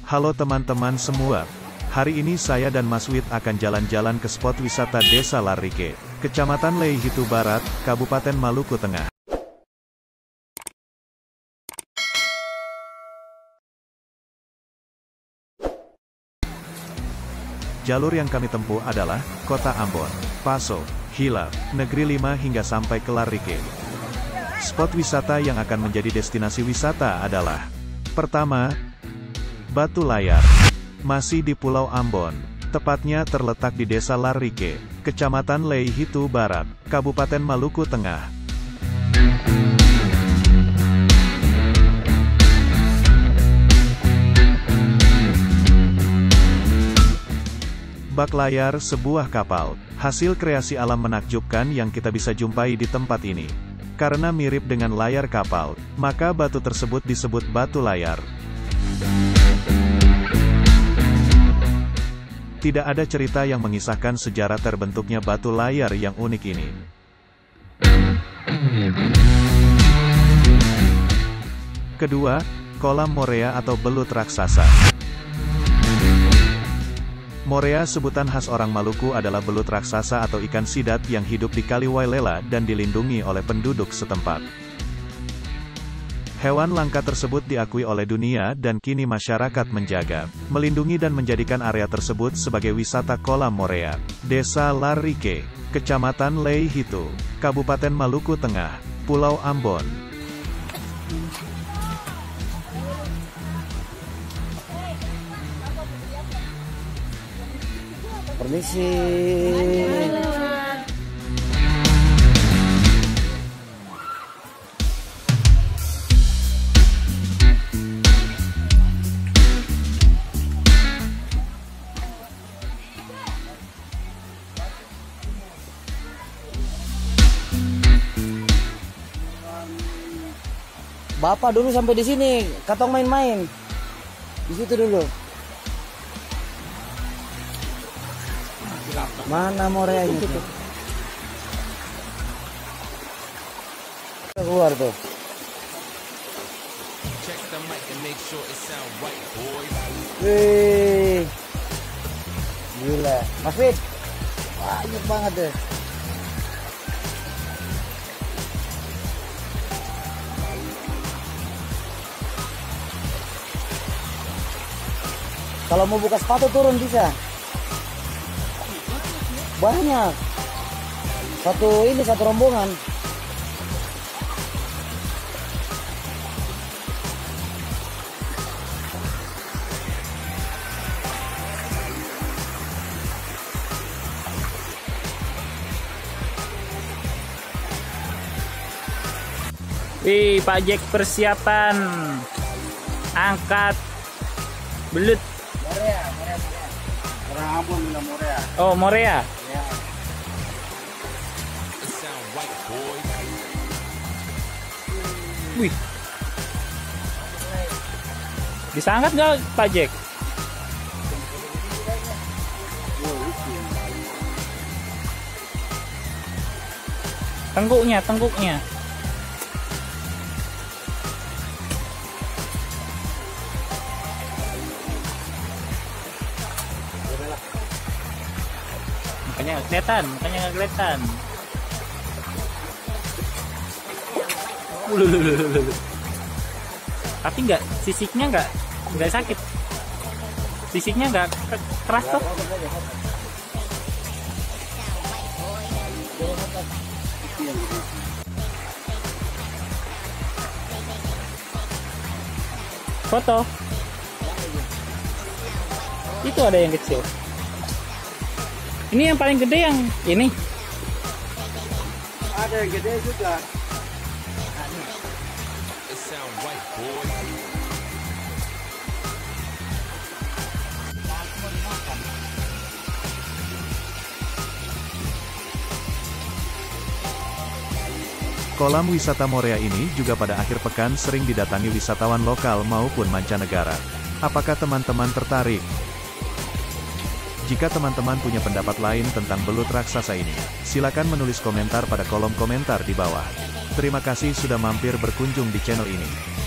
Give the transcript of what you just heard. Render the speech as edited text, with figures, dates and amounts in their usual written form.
Halo teman-teman semua. Hari ini saya dan Mas Wid akan jalan-jalan ke spot wisata Desa Larrike, Kecamatan Leihitu Barat, Kabupaten Maluku Tengah. Jalur yang kami tempuh adalah Kota Ambon, Paso, Hilaf, Negeri 5 hingga sampai ke Larrike. Spot wisata yang akan menjadi destinasi wisata adalah: pertama, Batu Layar. Masih di Pulau Ambon, tepatnya terletak di Desa Larrike, Kecamatan Leihitu Barat, Kabupaten Maluku Tengah. Bak layar, sebuah kapal, hasil kreasi alam menakjubkan yang kita bisa jumpai di tempat ini. Karena mirip dengan layar kapal, maka batu tersebut disebut batu layar. Tidak ada cerita yang mengisahkan sejarah terbentuknya batu layar yang unik ini. Kedua, kolam Morea atau belut raksasa. Morea, sebutan khas orang Maluku, adalah belut raksasa atau ikan sidat yang hidup di Kali Wailela dan dilindungi oleh penduduk setempat. Hewan langka tersebut diakui oleh dunia dan kini masyarakat menjaga, melindungi dan menjadikan area tersebut sebagai wisata kolam Morea. Desa Larrike, Kecamatan Leihitu, Kabupaten Maluku Tengah, Pulau Ambon. Permisi. Bapak dulu sampai di sini, katong main-main. Di situ dulu. Mana Moreanya tuh? Keluar tuh. Wih, gila, Mas Fit, banyak banget deh. Kalau mau buka sepatu turun bisa. Banyak. Satu rombongan. Wih, Pak Jack persiapan angkat belut. Morea. Orang Ambon bilang Morea. Oh, Morea. Ya. Wih. Bisa angkat nggak Pak Jack? Tengkuknya. Makanya nggak kelihatan. Tapi sisiknya nggak sakit. Sisiknya nggak keras tuh. Foto. Itu ada yang kecil. Ini yang paling gede yang ini. Ada yang gede juga. Kolam wisata Morea ini juga pada akhir pekan sering didatangi wisatawan lokal maupun mancanegara. Apakah teman-teman tertarik? Jika teman-teman punya pendapat lain tentang belut raksasa ini, silakan menulis komentar pada kolom komentar di bawah. Terima kasih sudah mampir berkunjung di channel ini.